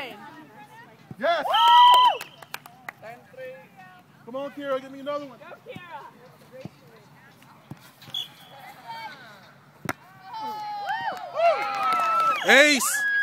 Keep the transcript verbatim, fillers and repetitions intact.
nine. Yes! Come on, Kira, give me another one. Go, Kira. Ace!